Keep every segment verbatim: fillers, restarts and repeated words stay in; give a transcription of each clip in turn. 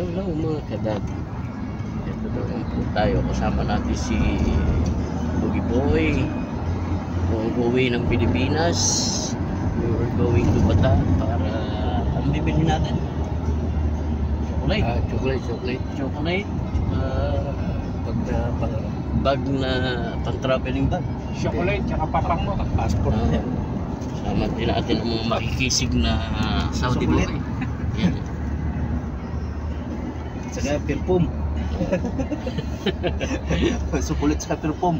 Hello mga kadati. Ito naman po tayo. Kasama natin si Boogie Boy. Kung uwi ng Pilipinas, we were going to Bata para ang bibili natin. Chocolate. Ah, chocolate, chocolate. Chocolate. Uh, Pag na pang bag na pang-traveling bag. Chocolate, tsaka papang mo. passport Uh, na. Sama din natin ang mga makikisig na Saudi boy. Chocolate. Yan. Saka perfume. Sukulit sa perfume.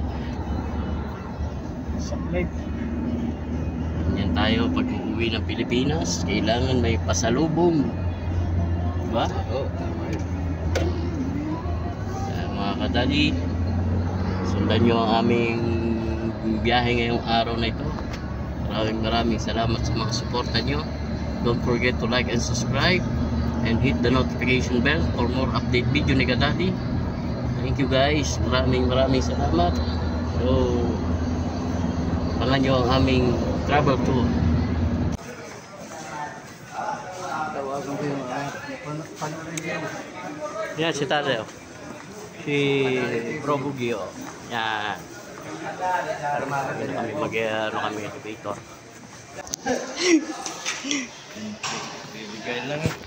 Chocolate. Yan tayo pag uuwi ng Pilipinas, kailangan may pasalubong. Diba? Oo, tama yun. Uh, mga kadali, sundan nyo ang aming biyahe ngayong araw na ito. Maraming maraming salamat sa mga suporta nyo. Don't forget to like and subscribe and hit the notification bell for more update video ni Kadadi. Thank you guys, maraming maraming salamat. So abangan nyo ang aming travel tour. Tawagan ko yung panorin. Yan si Tadeo, si Bro Boogie, oh. Yan. Ano kami mag ano kami elevator. Bibigay lang eh.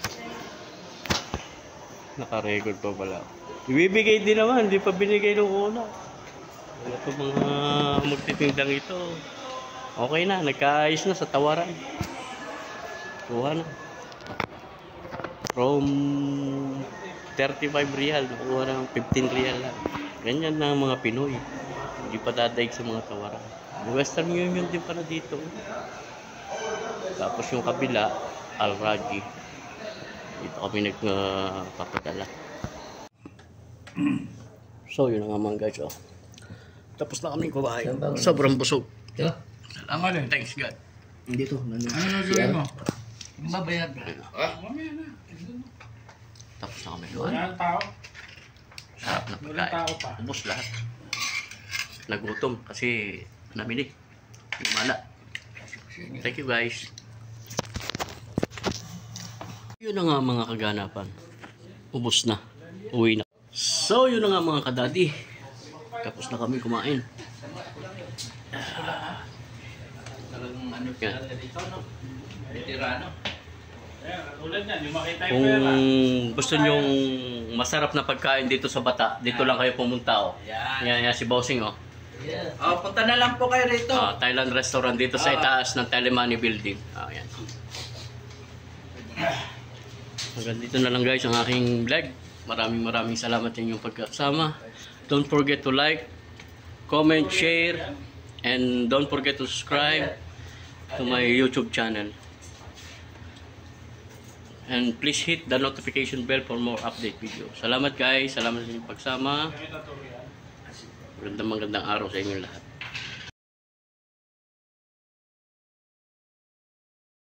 Naka-record pa pala. Ibibigay din naman, hindi pa binigay nung una. Wala pa mga magtitindang ito. Okay na, nagkaayos na sa tawaran. Kuha na. From thirty-five real, nakuha ng fifteen real lang. Ganyan na ang mga Pinoy. Hindi pa dadaig sa mga tawaran. Western Union din pala dito. Tapos yung kabila, Al-Raji. Dito kami nagpapadala. So yun nga mga guys, oh. Tapos na kami kumain. Sobrang busog. Yeah. Salamat. Thanks God. Dito, nandun. Ano na gawin mo? Mabayad. Ah, mamaya na. Tapos na kami kumain. Walang tao. Sarap na Walang tao pa. pagkain. Ubus lahat. Nagutom kasi namili. Yung mala. Thank you guys. Yun na nga mga kaganapan. Ubus na. Uwi na. So yun na nga mga kadati. Tapos na kami kumain. Yan. Kung gusto nyong masarap na pagkain dito sa Bata, dito lang kayo pumunta, oh. Yan, yan si Bossing, oh. Oh, punta na lang po kayo rito. Ah, Thailand restaurant dito sa itaas ng Telemani Building. Ah, yan. Hanggang dito na lang guys ang aking vlog. Maraming maraming salamat sa inyong pagkasama. Don't forget to like, comment, share, and don't forget to subscribe to my YouTube channel. And please hit the notification bell for more update video. Salamat guys, salamat sa inyong pagsama. Magandang magandang araw sa inyong lahat.